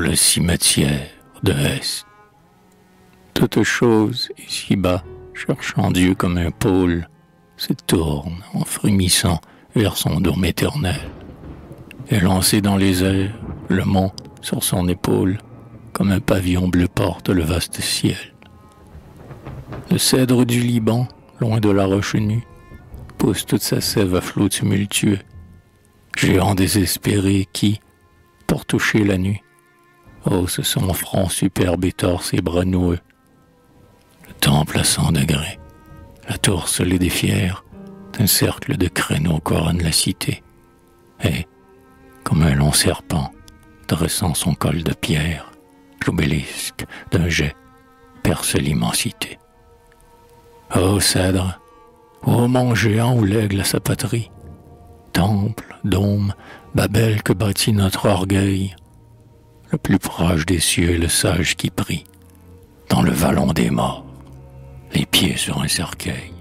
le cimetière de Est. Toute chose ici-bas, cherchant Dieu comme un pôle, se tourne en frémissant vers son dôme éternel. Et lancé dans les airs, le mont sur son épaule, comme un pavillon bleu porte le vaste ciel. Le cèdre du Liban, loin de la roche nue, pousse toute sa sève à flots tumultueux, géant désespéré qui, pour toucher la nuit, hausse son front superbe et tord ses bras noueux. Le temple à 100 degrés, la tour solide et fière, d'un cercle de créneaux couronne la cité, et, comme un long serpent, dressant son col de pierre, l'obélisque d'un jet perce l'immensité. Ô cèdre, ô mont géant où l'aigle a sa patrie, temple, dôme, Babel que bâtit notre orgueil, le plus proche des cieux est le sage qui prie, dans le vallon des morts, les pieds sur un cercueil.